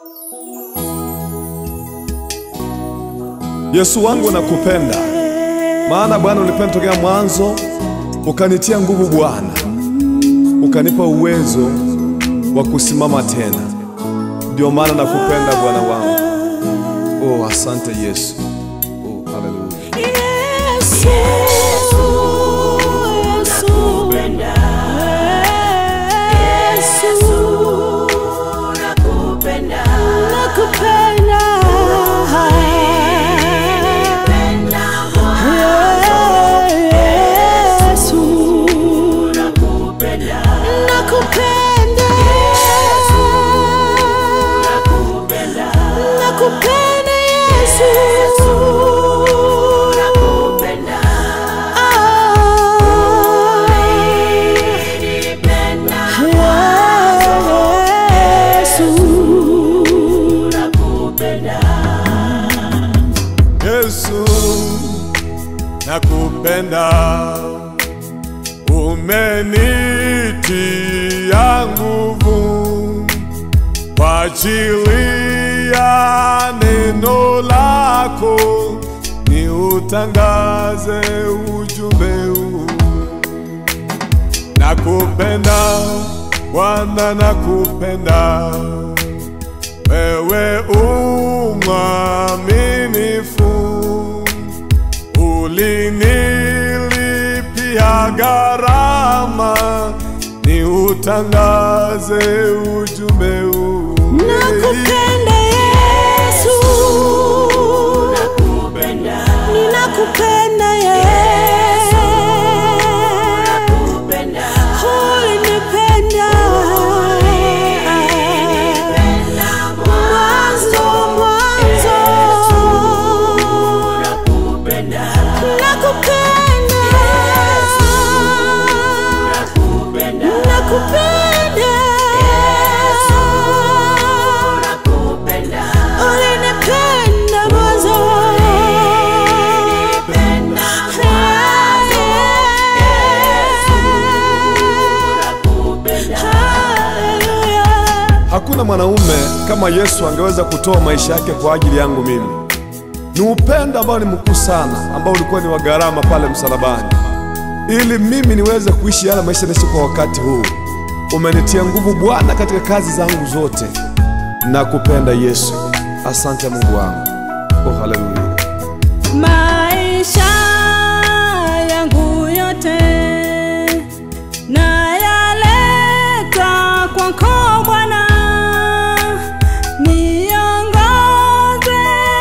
Yesu wangu nakupenda, maana Bwana ulipenda tokea mwanzo, ukanitia nguvu Bwana, ukanipa uwezo wa kusimama tena. Ndio maana nakupenda Bwana wangu. Oh, asante Yesu. Oh, hallelujah. Yesu, nakupenda. Yesu, nakupenda. Nakupenda. Nakupenda, umenitia nguvu kwa ajili ya neno lako, ni utangaze ujumbe huu. Nakupenda Bwana, nakupenda, wewe umwaminifu, ulinilipia gharama, ni utangaze ujumbe huu. Nakupenda Yesu, nakupenda, ninakupenda Yesu, nakupenda, ulinipenda mwanzo, nakupenda, nakupenda, nakupenda, nakupenda, nakupenda, ulinipenda mwanzo, hakuna mwanaume kama Yesu angeweza kutoa maisha yake kwa ajili yangu mimi. Ni upendo ambao ni mkuu sana, ambao ulikuwa ni wa gharama pale msalabani, ili mimi niweze kuishi yale maisha naishi kwa wakati huu. Umenitia nguvu Bwana katika kazi zangu zote. Nakupenda Yesu. Asante Mungu wangu. Oh, haleluya. Maisha yangu yote na yaleta kwako Bwana, niongoze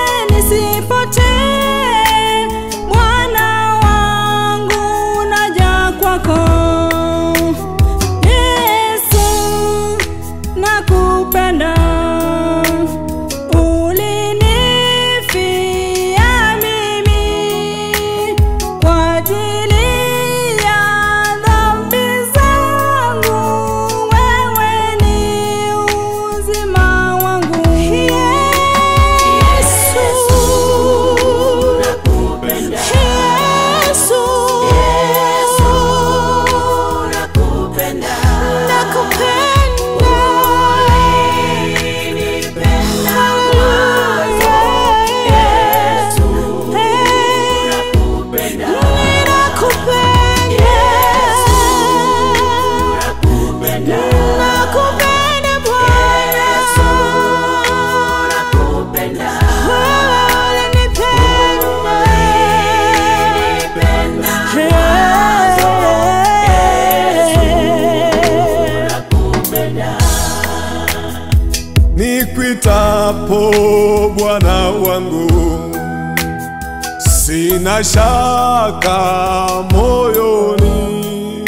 nisipotee. Bwana wangu naja kwako. Yesu, nakupenda, ulinifia mimi kwa ajili ya dhambi zangu, wewe ni uzima wangu. Yesu, nakupenda. Yesu, nakupenda. Nakupenda. Nikuitapo Bwana wangu, sina shaka moyoni,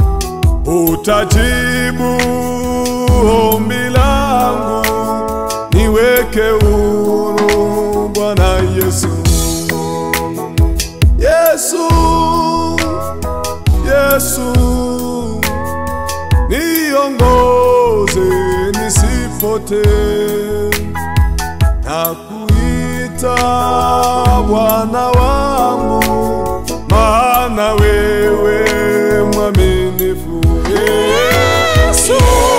utajibu ombi langu, niweke huru Bwana Yesu. Yesu, Yesu, niongoze nisipotee. Nakuita Bwana wangu, maana wewe mwaminifu. Yesu.